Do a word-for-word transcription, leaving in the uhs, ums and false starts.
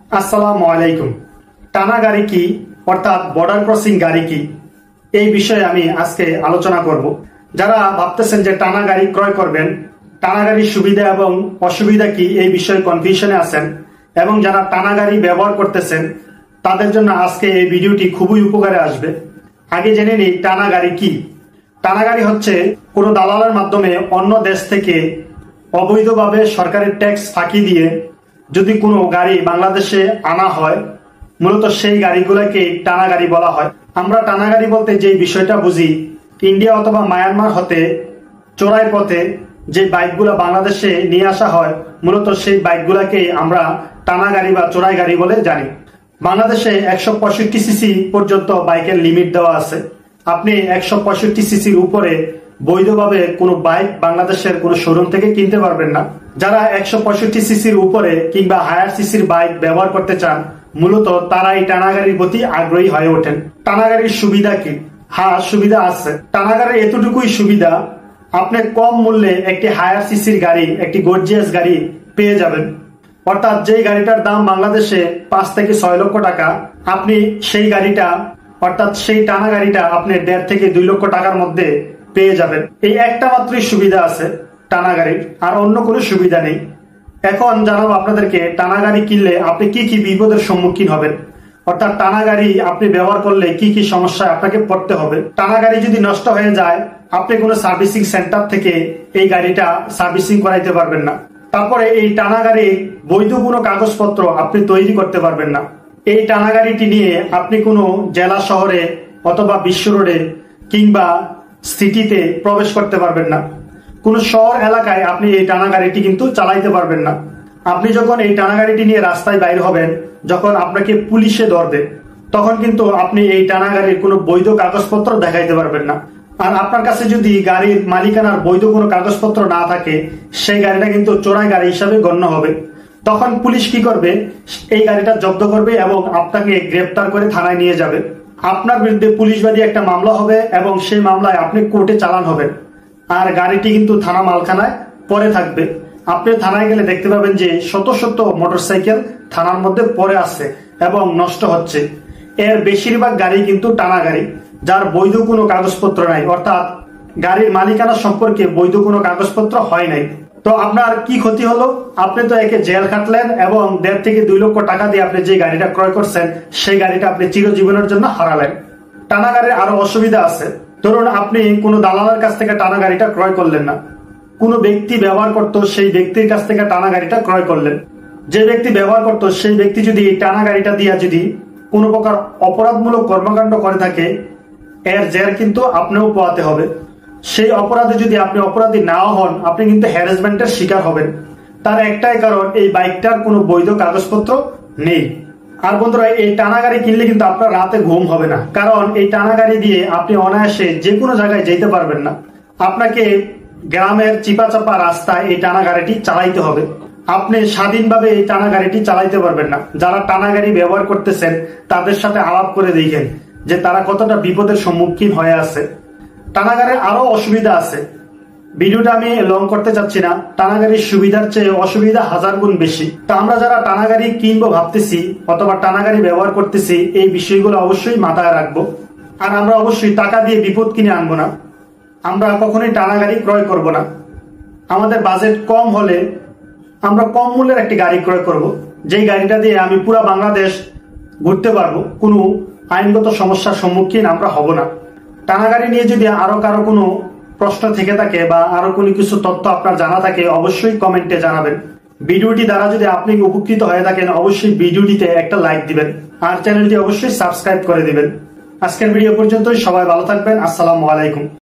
আসসালামু আলাইকুম। টানা গাড়ি কি অর্থাৎ বর্ডার ক্রসিং গাড়ি কি, এই বিষয়ে আমি আজকে আলোচনা করব। যারা ভাবতেছেন যে টানা গাড়ি ক্রয় করবেন, টানা গাড়ির সুবিধা এবং অসুবিধা কি এই বিষয়ে কনফিউশনে আছেন, এবং যারা টানা গাড়ি ব্যবহার করতেছেন তাদের জন্য আজকে এই ভিডিওটি খুবই উপকারে আসবে। আগে জেনে নিই টানা গাড়ি কি। টানা গাড়ি হচ্ছে কোনো দালালের মাধ্যমে অন্য দেশ থেকে অবৈধভাবে সরকারের ট্যাক্স ফাঁকি দিয়ে যদি কোনো গাড়ি বাংলাদেশে আনা হয়, মূলত সেই গাড়িগুলোকে টানা গাড়ি বলা হয়। আমরা টানা গাড়ি বলতে যে বিষয়টা বুঝি, ইন্ডিয়া অথবা মায়ানমার হতে চোরাই পথে যে বাইকগুলো বাংলাদেশে নিয়ে আসা হয়, মূলত সেই বাইকগুলোকে আমরা টানা গাড়ি বা চোরাই গাড়ি বলে জানি। বাংলাদেশে একশো পঁয়ষট্টি সিসি পর্যন্ত বাইকের লিমিট দেওয়া আছে। আপনি একশো পঁয়ষট্টি সিসির উপরে বৈধভাবে কোনো বাইক বাংলাদেশের কোনো শোরুম থেকে কিনতে পারবেন না। যারা একশো পঁয়ষট্টি সিসির উপরে কিংবা হায়ার সিসির বাইক ব্যবহার করতে চান, মূলত তারা এই টানা গাড়ির প্রতি আগ্রহী হয়ে ওঠেন। টানা গাড়ির সুবিধা কি? হ্যাঁ, সুবিধা আছে। টানা গাড়ির এতটুকুই সুবিধা, আপনি কম মূল্যে একটি হায়ার সিসির গাড়ি, একটি গর্জিয়াস গাড়ি পেয়ে যাবেন। অর্থাৎ যেই গাড়িটার দাম বাংলাদেশে পাঁচ থেকে ছয় লক্ষ টাকা, আপনি সেই গাড়িটা অর্থাৎ সেই টানা গাড়িটা আপনি দেড় থেকে দুই লক্ষ টাকার মধ্যে পেয়ে যাবেন। এই একটা মাত্রই সুবিধা আছে টানা গাড়ির, আর অন্য কোনো সুবিধা নেই। এখন জানাবো আপনাদেরকে টানা গাড়ি কিনলে আপনি কি কি বিপদের সম্মুখীন হবেন, অর্থাৎ টানা গাড়ি আপনি ব্যবহার করলে কি কি সমস্যায় আপনাকে পড়তে হবে। টানা গাড়ি যদি নষ্ট হয়ে যায়, আপনি কোনো সার্ভিসিং সেন্টার থেকে এই গাড়িটা সার্ভিসিং করাইতে পারবেন না। তারপরে এই টানা গাড়ির বৈধ কোনো কাগজপত্র আপনি তৈরি করতে পারবেন না। এই টানা গাড়িটি নিয়ে আপনি কোনো জেলা শহরে অথবা বিশ্ব রোডে কিংবা সিটিতে প্রবেশ করতে পারবেন না। কোনো শহর এলাকায় আপনি এই টানা গাড়িটি কিন্তু চালাইতে পারবেন না। আপনি যখন এই টানা গাড়িটি নিয়ে রাস্তায় বাইর হবেন, যখন আপনাকে পুলিশে ধরবে, তখন কিন্তু আপনি এই টানা গাড়ির কোনো বৈধ কাগজপত্র দেখাইতে পারবেন না। আর আপনার কাছে যদি গাড়ির মালিকানার বৈধ কোনো কাগজপত্র না থাকে, সেই গাড়িটা কিন্তু চোরাই গাড়ি হিসাবে গণ্য হবে। তখন পুলিশ কি করবে? এই গাড়িটা জব্দ করবে এবং আপনাকে গ্রেপ্তার করে থানায় নিয়ে যাবে। আপনার বিরুদ্ধে পুলিশবাদী একটা মামলা হবে এবং সেই মামলায় আপনি কোর্টে চালান হবেন। আর গাড়িটি কিন্তু থানা মালখানায় পড়ে থাকবে। আপনি থানায় গেলে দেখতে পাবেন যে শত শত মোটরসাইকেল থানার মধ্যে পড়ে আছে এবং নষ্ট হচ্ছে। এর বেশিরভাগ গাড়ি কিন্তু টানা গাড়ি, যার বৈধ কোনো কাগজপত্র নাই, অর্থাৎ গাড়ির মালিকানা সম্পর্কে বৈধ কোনো কাগজপত্র হয় নাই। তো আপনার কি ক্ষতি হলো? আপনি তো একে জেল খাটলেন এবং দেড় থেকে দুই লক্ষ টাকা দিয়ে আপনি যে গাড়িটা ক্রয় করছেন, সেই গাড়িটা আপনি চিরজীবনের জন্য হারালেন। টানা গাড়ির আরো অসুবিধা আছে। ধরুন আপনি কোনো দালালের কাছ থেকে টানা গাড়িটা ক্রয় করলেন না, কোনো ব্যক্তি ব্যবহার করতো, সেই ব্যক্তির কাছ থেকে টানা গাড়িটা ক্রয় করলেন। যে ব্যক্তি ব্যবহার করতো সেই ব্যক্তি যদি টানা গাড়িটা দিয়ে যদি কোনো প্রকার অপরাধমূলক কর্মকাণ্ড করে থাকে, এর জের কিন্তু আপনিও পোয়াতে হবে। সেই অপরাধে যদি আপনি অপরাধী নাও হন, আপনি কিন্তু হ্যারাসমেন্টের শিকার হবেন। তার একটাই কারণ, এই বাইকটার কোনো বৈধ কাগজপত্র নেই। আর বন্ধুরা, এই টানা গাড়ি কিনলে কিন্তু আপনার রাতে ঘুম হবে না, কারণ এই টানা গাড়ি দিয়ে আপনি অনায়াসে যে কোনো জায়গায় যেতে পারবেন না। আপনাকে গ্রামের চিপা চাপা রাস্তায় এই টানা গাড়িটি চালাইতে হবে। আপনি স্বাধীনভাবে এই টানা গাড়িটি চালাইতে পারবেন না। যারা টানা গাড়ি ব্যবহার করতেছেন তাদের সাথে আলাপ করে দেখেন যে তারা কতটা বিপদের সম্মুখীন হয়ে আছে। টানা গাড়ির আরো অসুবিধা আছে। ভিডিওটা আমি লং করতে চাচ্ছি না। টানা গাড়ির সুবিধার চেয়ে অসুবিধা হাজার গুণ বেশি। তো আমরা যারা টানা গাড়ি কিনবো ভাবতেছি অথবা টানা গাড়ি ব্যবহার করতেছি, এই বিষয়গুলো অবশ্যই মাথায় রাখবো। আর আমরা অবশ্যই টাকা দিয়ে বিপদ কিনে আনবো না। আমরা কখনোই টানা গাড়ি ক্রয় করব না। আমাদের বাজেট কম হলে আমরা কম মূল্যের একটি গাড়ি ক্রয় করব, যেই গাড়িটা দিয়ে আমি পুরো বাংলাদেশ ঘুরতে পারবো। কোনো আইনগত সমস্যার সম্মুখীন আমরা হব না। টানা গাড়ি নিয়ে যদি আরো কারো কোনো প্রশ্ন থেকে থাকে বা আরো কোনো কিছু তথ্য আপনার জানা থাকে, অবশ্যই কমেন্টে জানাবেন। ভিডিওটি দ্বারা যদি আপনি উপকৃত হয়ে থাকেন, অবশ্যই ভিডিওটিতে একটা লাইক দিবেন আর চ্যানেলটি অবশ্যই সাবস্ক্রাইব করে দিবেন। আজকের ভিডিও পর্যন্তই। সবাই ভালো থাকবেন। আসসালামু আলাইকুম।